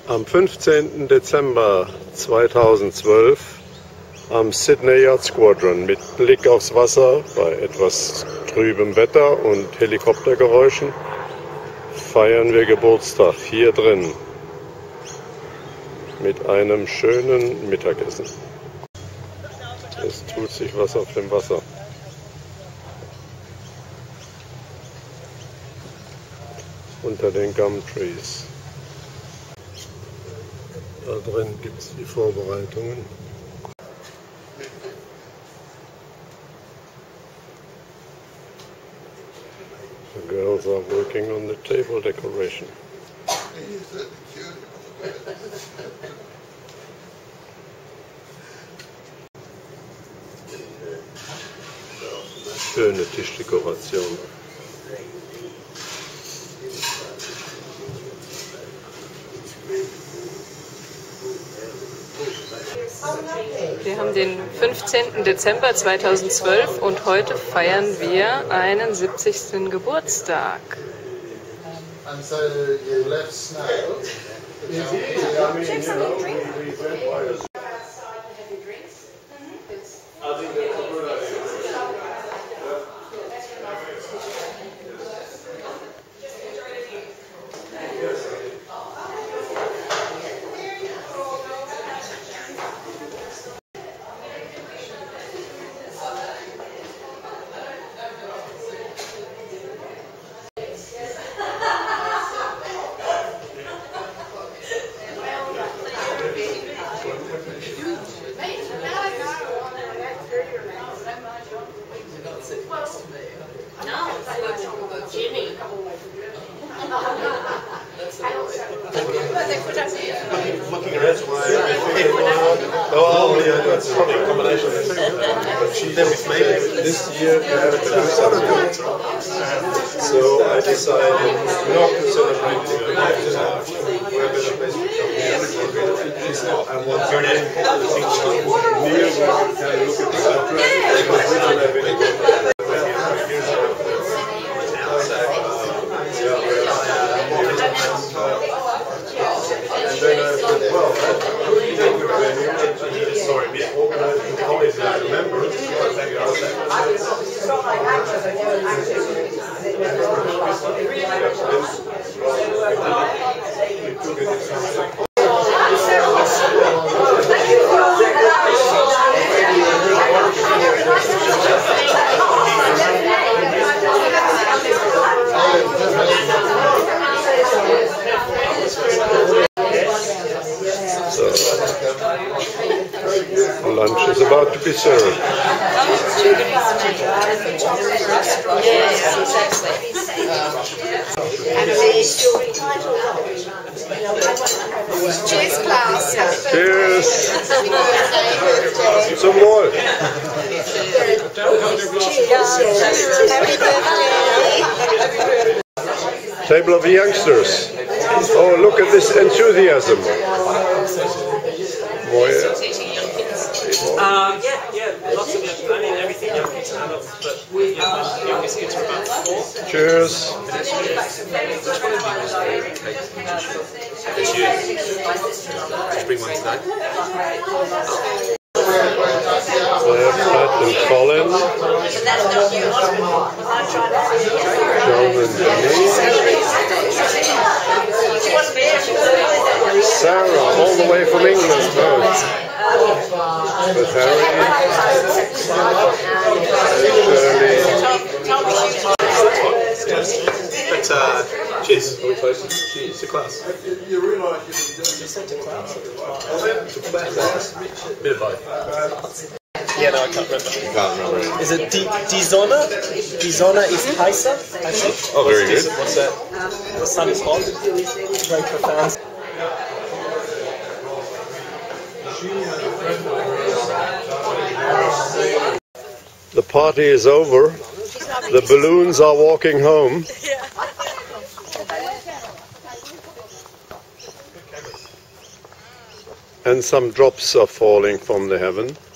Am 15. Dezember 2012 am Sydney Yacht Squadron mit Blick aufs Wasser bei etwas trübem Wetter und Helikoptergeräuschen feiern wir Geburtstag hier drin mit einem schönen Mittagessen. Es tut sich was auf dem Wasser. Unter den Gum Trees. Da drin gibt es die Vorbereitungen. The girls are working on the table decoration. Schöne Tischdekoration. Wir haben den 15. Dezember 2012 und heute feiern wir einen 70. Geburtstag. And so you left snow. This year we have to do something, so I decided not to celebrate the birthday. I want to near where we can look at the lunch is about to be served. Yes, exactly. Cheers, Klaus. Cheers! Zum Wohl! Table of the youngsters. Oh, look at this enthusiasm. Yeah, lots of young, I mean everything young kids have, but the youngest kids are about 4. Cheers. It's you. Just bring one today. Pat and Colin. John and Denise. Sarah, all the way from England. With Harry and But cheers. Cheers to class. You realise you said to class. Bit of both. Yeah, no, I can't remember. Is it Dizona? Dizona is Paisa, I think. oh, very good. What's that? The sun is hot. Very profound. The party is over. The balloons are walking home. And some drops are falling from the heaven.